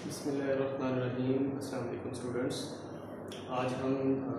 बिस्मिल्लाहिर्रहमानिर्रहीम। अस्सलाम वालेकुम स्टूडेंट्स। आज हम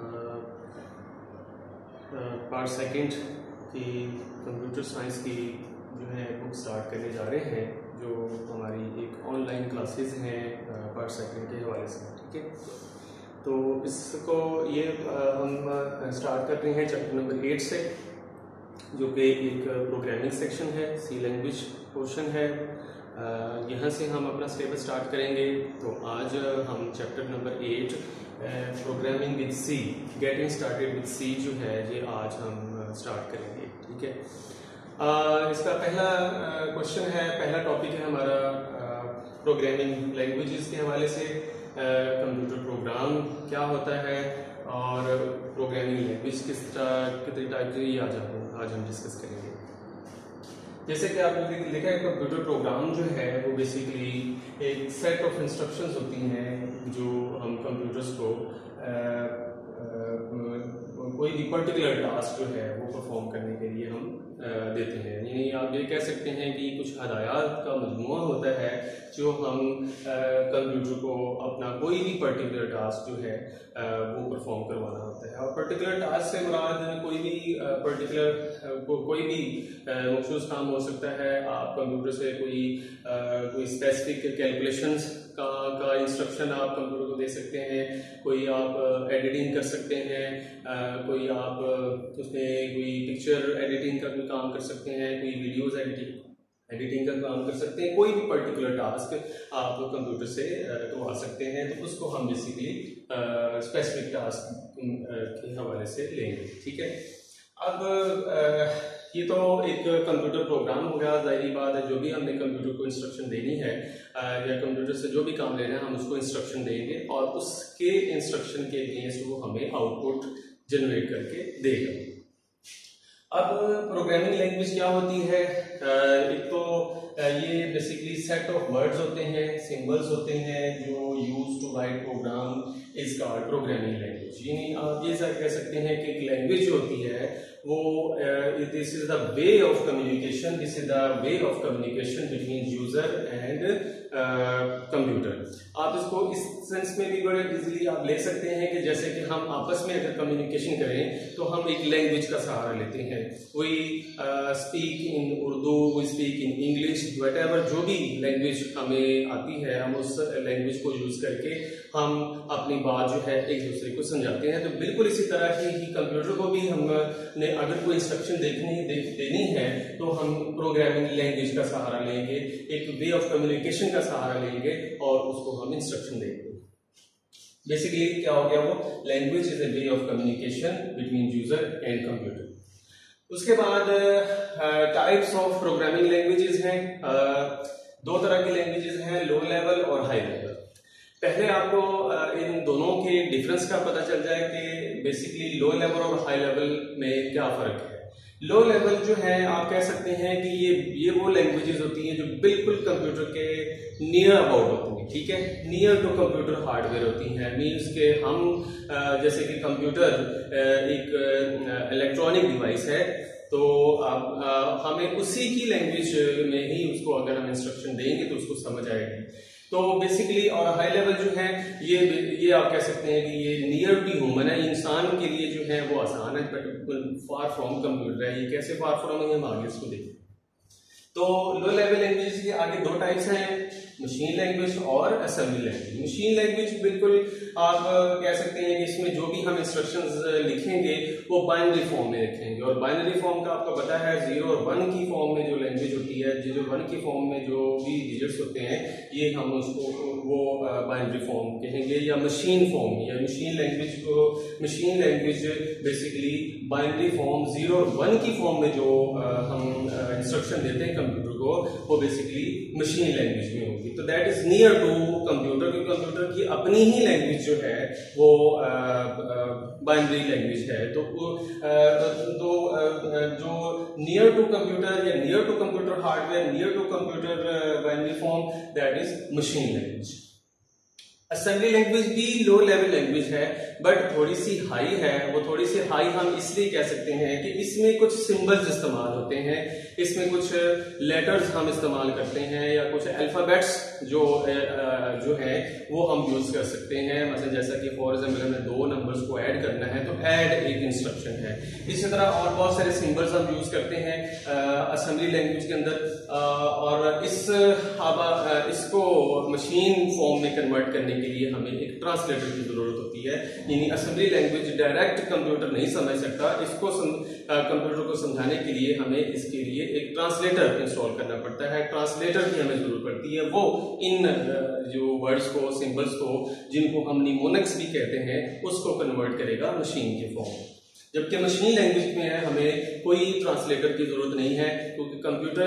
पार्ट सेकंड की कंप्यूटर साइंस की जो है बुक स्टार्ट करने जा रहे हैं, जो हमारी एक ऑनलाइन क्लासेस हैं पार्ट सेकंड के हवाले से। ठीक है, तो इसको ये हम स्टार्ट कर रहे हैं चैप्टर नंबर 8 से, जो कि एक प्रोग्रामिंग सेक्शन है, सी लैंग्वेज पोर्शन है। यहाँ से हम अपना सिलेबस स्टार्ट करेंगे। तो आज हम chapter number 8 programming with C, getting started with C जो है ये आज हम स्टार्ट करेंगे। ठीक है, इसका पहला क्वेश्चन है, पहला टॉपिक है हमारा प्रोग्रामिंग लैंग्वेजेस के हवाले से। कंप्यूटर प्रोग्राम क्या होता है और प्रोग्रामिंग लैंग्वेज कितने टाइप की आज हम डिस्कस करेंगे। जैसे कि आपने लिखा है, कंप्यूटर प्रोग्राम जो है वो बेसिकली एक सेट ऑफ इंस्ट्रक्शंस होती हैं जो हम कंप्यूटर्स को कोई भी पर्टिकुलर टास्क जो है वो परफॉर्म करने के लिए हम देते हैं। यानी आप ये कह सकते हैं कि कुछ हदायत का मजमूआ होता है जो हम कंप्यूटर को अपना कोई भी पर्टिकुलर टास्क जो है वो परफॉर्म करवाना होता है। और पर्टिकुलर टास्क से मुराद कोई भी पर्टिकुलर कोई भी मखसूस काम हो सकता है। आप कंप्यूटर से कोई स्पेसिफिक कैलकुलेशंस का इंस्ट्रक्शन आप कंप्यूटर को दे सकते हैं, कोई आप एडिटिंग कर सकते हैं, कोई आप उसमें कोई पिक्चर एडिटिंग का कोई काम कर सकते हैं, कोई वीडियोस एडिटिंग का काम कर सकते हैं। कोई भी पर्टिकुलर टास्क आप कंप्यूटर से करवा सकते हैं, तो उसको हम बेसिकली स्पेसिफिक टास्क के हवाले से लेंगे। ठीक है, अब ये तो एक कंप्यूटर प्रोग्राम हो गया। ज़ाहिरी बात है, जो भी हमने कंप्यूटर को इंस्ट्रक्शन देनी है या कंप्यूटर से जो भी काम लेना है हम उसको इंस्ट्रक्शन देंगे और उसके इंस्ट्रक्शन के अगेंस्ट वो हमें आउटपुट जनरेट करके देगा। अब प्रोग्रामिंग लैंग्वेज क्या होती है? एक तो ये बेसिकली सेट ऑफ वर्ड्स होते हैं, सिंबल्स होते हैं जो use to write program is called programming language. यानी आप ये कह सकते हैं कि एक लैंग्वेज जो होती है वो this is the way of communication, this is the way of communication between user and computer. आप इसको इस सेंस में भी बड़े इजीली आप ले सकते हैं कि जैसे कि हम आपस में अगर कम्युनिकेशन करें तो हम एक लैंग्वेज का सहारा लेते हैं। We speak in Urdu, we speak in English, whatever जो भी लैंग्वेज हमें आती है हम उस लैंग्वेज को यूज करके हम अपनी बात जो है एक दूसरे को समझाते हैं। तो बिल्कुल इसी तरह ही कंप्यूटर को भी हमने अगर कोई इंस्ट्रक्शन देनी है तो हम प्रोग्रामिंग लैंग्वेज का सहारा लेंगे, एक वे ऑफ कम्युनिकेशन का सहारा लेंगे और उसको हम इंस्ट्रक्शन देंगे। बेसिकली क्या हो गया, वो language is a way of communication between user and computer. उसके बाद टाइप्स ऑफ प्रोग्रामिंग लैंग्वेजेस हैं। दो तरह की लैंग्वेजेस हैं, लो लेवल और हाई लेवल। पहले आपको इन दोनों के डिफरेंस का पता चल जाए कि बेसिकली लो लेवल और हाई लेवल में क्या फर्क है। लो लेवल जो है आप कह सकते हैं कि ये वो लैंग्वेजेस होती हैं जो बिल्कुल कंप्यूटर के नियर अबाउट होती हैं। ठीक है, नियर टू कंप्यूटर हार्डवेयर होती हैं। मीन्स के हम जैसे कि कंप्यूटर एक इलेक्ट्रॉनिक डिवाइस है, तो हमें उसी की लैंग्वेज में ही उसको अगर हम इंस्ट्रक्शन देंगे तो उसको समझ आएगी। तो बेसिकली और हाई लेवल जो है ये आप कह सकते हैं कि ये नियर टू ह्यूमन है, इंसान के लिए जो है वो आसान है, बट फार फ्रॉम कंप्यूटर है। ये कैसे फार फ्रॉम है हम आगे इसको देखें। तो लो लेवल लैंग्वेज के आगे दो टाइप्स हैं, मशीन लैंग्वेज और असेंबली लैंग्वेज। मशीन लैंग्वेज बिल्कुल आप कह सकते हैं कि इसमें जो भी हम इंस्ट्रक्शंस लिखेंगे वो बाइनरी फॉर्म में लिखेंगे, और बाइनरी फॉर्म का आपको पता है 0 और 1 की फॉर्म में जो लैंग्वेज होती है, 0 1 की फॉर्म में जो भी डिजिट्स होते हैं ये हम उसको वो बाइनरी फॉर्म कहेंगे या मशीन फॉर्म। या machine language basically binary form 0 और 1 की फॉर्म में जो हम इंस्ट्रक्शन देते हैं कंप्यूटर को वो बेसिकली मशीन लैंग्वेज में होगी। तो that is near to computer, क्योंकि कंप्यूटर की अपनी ही लैंग्वेज जो है वो बाइनरी लैंग्वेज है। तो जो नियर टू कंप्यूटर या near to computer hardware, near to computer binary form, that is machine language. Assembly language भी लो लेवल लैंग्वेज है, बट थोड़ी सी हाई है। वो थोड़ी सी हाई हम इसलिए कह सकते हैं कि इसमें कुछ सिंबल्स इस्तेमाल होते हैं, इसमें कुछ लेटर्स हम इस्तेमाल करते हैं या कुछ अल्फाबेट्स जो है वो हम यूज कर सकते हैं। मतलब जैसा कि फॉर एग्जाम्पल हमें 2 नंबर्स को ऐड करना है तो ऐड एक इंस्ट्रक्शन है। इसी तरह और बहुत सारे सिंबल्स हम यूज करते हैं असेंबली लैंग्वेज के अंदर, और इसको मशीन फॉर्म में कन्वर्ट करने के लिए हमें एक ट्रांसलेटर की जरूरत होती है। यानी असेंबली लैंग्वेज डायरेक्ट कंप्यूटर नहीं समझ सकता, इसको कंप्यूटर को समझाने के लिए हमें इसके लिए एक ट्रांसलेटर इंस्टॉल करना पड़ता है। ट्रांसलेटर की हमें जरूरत पड़ती है, वो इन जो वर्ड्स को, सिंबल्स को, जिनको हम निमोनिक्स भी कहते हैं, उसको कन्वर्ट करेगा मशीन के फॉर्म में। जबकि मशीन लैंग्वेज में है हमें कोई ट्रांसलेटर की जरूरत नहीं है, क्योंकि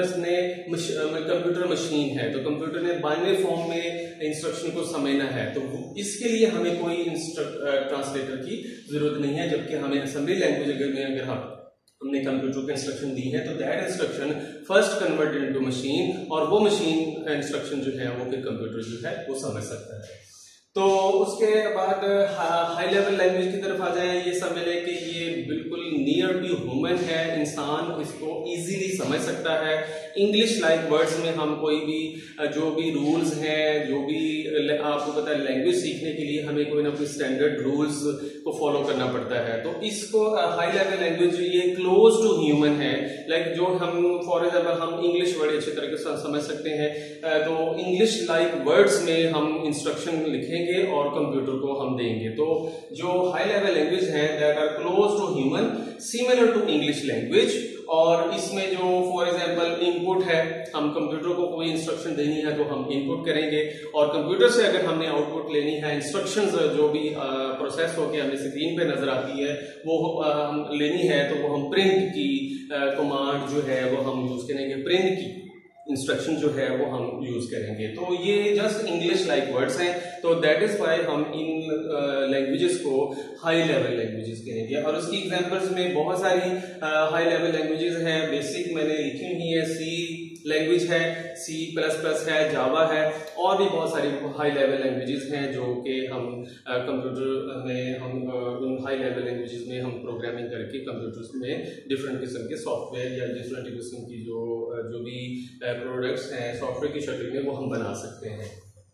कंप्यूटर मशीन है, तो कंप्यूटर ने बाइनरी फॉर्म में इंस्ट्रक्शन को समझना है, तो इसके लिए हमें कोई ट्रांसलेटर की जरूरत नहीं है। जबकि हमें असेंबली लैंग्वेज में अगर हमने कंप्यूटर को इंस्ट्रक्शन दी है तो that instruction first converted into machine, और वो मशीन इंस्ट्रक्शन जो है वो फिर कंप्यूटर जो है वो समझ सकता है। तो उसके बाद हाई लेवल लैंग्वेज की तरफ आ जाए, ये समझ लें कि ये बिल्कुल नियर टू ह्यूमन है, इंसान इसको इजीली समझ सकता है। इंग्लिश लाइक वर्ड्स में हम कोई भी जो भी रूल्स हैं, जो भी आपको पता है लैंग्वेज सीखने के लिए हमें कोई ना कोई स्टैंडर्ड रूल्स को फॉलो करना पड़ता है, तो इसको हाई लेवल लैंग्वेज ये क्लोज टू ह्यूमन है। लाइक जो हम फॉर एग्जाम्पल हम इंग्लिश वर्ड अच्छे तरीके से समझ सकते हैं, तो इंग्लिश लाइक वर्ड्स में हम इंस्ट्रक्शन लिखेंगे और कंप्यूटर को हम देंगे। तो जो हाई लेवल लैंग्वेज है that are close to human, similar to English language. और इसमें जो फॉर एग्जांपल इनपुट है, हम कंप्यूटर को कोई इंस्ट्रक्शन देनी है तो हम इनपुट करेंगे, और कंप्यूटर से अगर हमने आउटपुट लेनी है, इंस्ट्रक्शंस जो भी प्रोसेस होकर हमें स्क्रीन पे नजर आती है वो लेनी है, तो वो हम प्रिंट की कमांड जो है वो हम यूज करेंगे, प्रिंट की इंस्ट्रक्शन जो है वो हम यूज करेंगे। तो ये जस्ट इंग्लिश लाइक वर्ड्स हैं, तो दैट इज व्हाई हम इन लैंग्वेजेस को हाई लेवल लैंग्वेजेस कहेंगे। और उसकी एग्जांपल्स में बहुत सारी हाई लेवल लैंग्वेजेस हैं। बेसिक मैंने लिखी हुई है, सी लैंग्वेज है, C++ है, जावा है, और भी बहुत सारी हाई लेवल लैंग्वेजेस हैं जो कि हम कंप्यूटर में उन हाई लेवल लैंग्वेजेस में हम प्रोग्रामिंग करके कंप्यूटर्स में डिफरेंट किस्म के सॉफ्टवेयर या डिफरेंट किस्म की जो भी प्रोडक्ट्स हैं सॉफ्टवेयर की शक्ल में वो हम बना सकते हैं।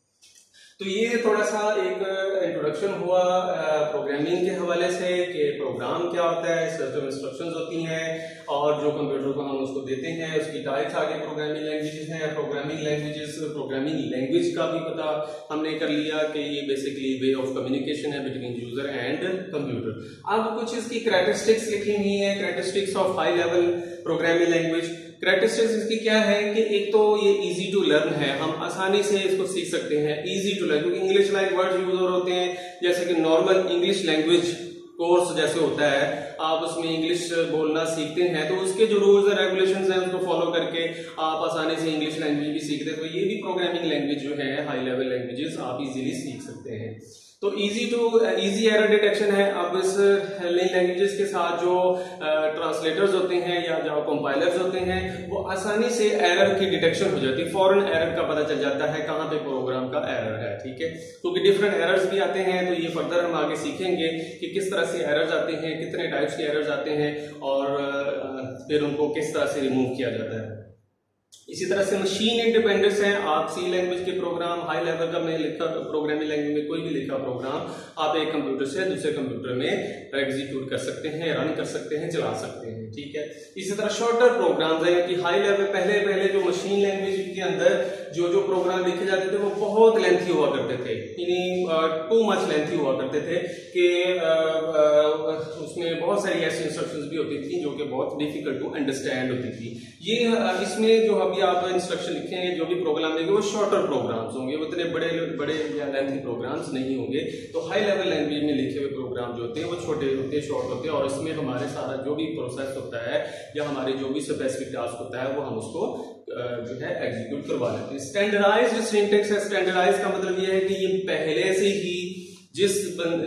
तो ये थोड़ा सा एक इंट्रोडक्शन हुआ प्रोग्रामिंग के हवाले से कि प्रोग्राम क्या होता है, सिस्टम इंस्ट्रक्शंस होती हैं, और जो कंप्यूटर को हम उसको देते हैं उसकी टाइप्स आगे प्रोग्रामिंग लैंग्वेजेस हैं। प्रोग्रामिंग लैंग्वेज का भी पता हमने कर लिया कि ये बेसिकली वे ऑफ कम्युनिकेशन है बिटवीन यूजर एंड कंप्यूटर। अब कुछ इसकी कैरेक्टरिस्टिक्स लिखी हुई है, characteristics of high level programming language. Characteristics इसकी क्या है कि एक तो ये इजी टू लर्न है, हम आसानी से इसको सीख सकते हैं, इजी टू लर्न, क्योंकि इंग्लिश लाइक वर्ड्स यूज होते हैं, जैसे कि नॉर्मल इंग्लिश लैंग्वेज कोर्स जैसे होता है, आप उसमें इंग्लिश बोलना सीखते हैं तो उसके जो रूल्स एंड रेगुलेशंस हैं उसको फॉलो करके आप आसानी से इंग्लिश लैंग्वेज भी सीखते हैं। तो ये भी प्रोग्रामिंग लैंग्वेज जो है हाई लेवल लैंग्वेजेस आप इजीली सीख सकते हैं। तो इजी एरर डिटेक्शन है। अब इस लैंग्वेजेस के साथ जो ट्रांसलेटर्स होते हैं या जो कंपाइलर्स होते हैं वो आसानी से एरर की डिटेक्शन हो जाती है, फौरन एरर का पता चल जाता है कहाँ पे प्रोग्राम का एरर है, ठीक है। क्योंकि डिफरेंट एरर्स भी आते हैं, तो ये फर्दर हम आगे सीखेंगे कि किस तरह से एरर्स आते हैं, कितने टाइप्स के एरर्स आते हैं, और फिर उनको किस तरह से रिमूव किया जाता है। इसी तरह से मशीन इंडिपेंडेंस है। आप सी लैंग्वेज के प्रोग्राम हाई लेवल का में लिखा प्रोग्रामिंग लैंग्वेज में कोई भी लिखा प्रोग्राम आप एक कंप्यूटर से दूसरे कंप्यूटर में एग्जीक्यूट कर सकते हैं, रन कर सकते हैं, चला सकते हैं, ठीक है। इसी तरह शॉर्टर प्रोग्राम्स है कि हाई लेवल पहले जो मशीन लैंग्वेज के अंदर जो प्रोग्राम लिखे जाते थे वो बहुत लेंथी हुआ करते थे, टू मच लेंथी हुआ करते थे कि उसमें बहुत सारी ऐसी इंस्ट्रक्शंस भी होती थी जो कि बहुत डिफिकल्ट टू अंडरस्टैंड होती थी। ये इसमें जो अभी आप इंस्ट्रक्शन लिखेंगे, जो भी प्रोग्राम लिखेंगे वो शॉर्टर प्रोग्राम्स होंगे, वो इतने बड़े या लेंथी प्रोग्राम्स नहीं होंगे। तो हाई लेवल लैंग्वेज में लिखे हुए प्रोग्राम जो होते हैं वो छोटे होते हैं, शॉर्ट होते हैं, और इसमें हमारे सारा जो भी प्रोसेस होता है या हमारे जो भी स्पेसिफिक टास्क होता है वो हम उसको जो है एग्जीक्यूट करवा लेते हैं। स्टैंडर्डाइज्ड सिंटैक्स है। स्टैंडर्डाइज का मतलब ये है कि ये पहले से ही जिस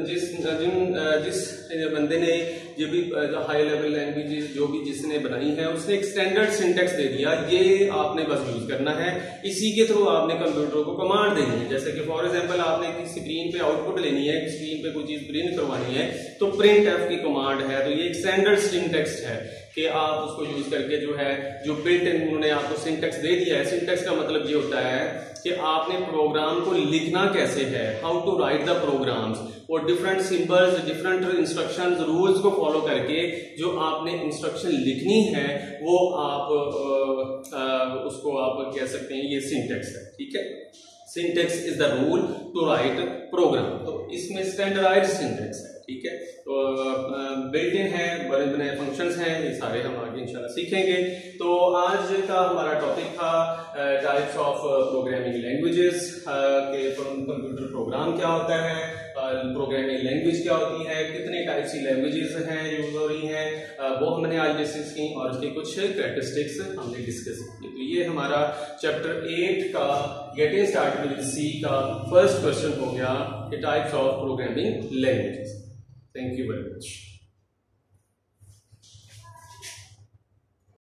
बंदे ने जो भी हाई लेवल लैंग्वेज जो भी जिसने बनाई है उसने एक स्टैंडर्ड सिंटेक्स दे दिया, ये आपने बस यूज करना है, इसी के थ्रू आपने कंप्यूटर को कमांड देनी है। जैसे कि फॉर एग्जांपल आपने स्क्रीन पे आउटपुट लेनी है, स्क्रीन पे कोई चीज प्रिंट करवानी है तो प्रिंट एफ की कमांड है, तो ये एक स्टैंडर्ड सिंटेक्स है कि आप उसको यूज करके जो है जो बिल्ट इन उन्होंने आपको सिंटेक्स दे दिया है। सिंटेक्स का मतलब ये होता है कि आपने प्रोग्राम को लिखना कैसे है, how to write the programs, और different symbols, different instructions, rules को फॉलो करके जो आपने इंस्ट्रक्शन लिखनी है वो आप उसको आप कह सकते हैं ये सिंटेक्स है। ठीक है, syntax is the rule to write program, तो इसमें स्टैंडर्डाइज्ड सिंटेक्स है। ठीक है, तो बिल्ट इन है, बड़े बड़े फंक्शंस हैं, ये सारे हम आगे इंशाल्लाह सीखेंगे। तो आज का हमारा टॉपिक था टाइप्स ऑफ प्रोग्रामिंग लैंग्वेजेस, के कंप्यूटर प्रोग्राम क्या होता है, प्रोग्रामिंग लैंग्वेज क्या होती है, कितने टाइप्स की लैंग्वेजेस हैं यूज हो रही हैं, वो हमने आज डिस्कस की और उसके कुछ कैरेक्टरिस्टिक्स हमने डिस्कस की। तो ये हमारा चैप्टर 8 का गेटिंग स्टार्टेड विद सी का फर्स्ट क्वेश्चन हो गया कि types of programming languages. Thank you very much.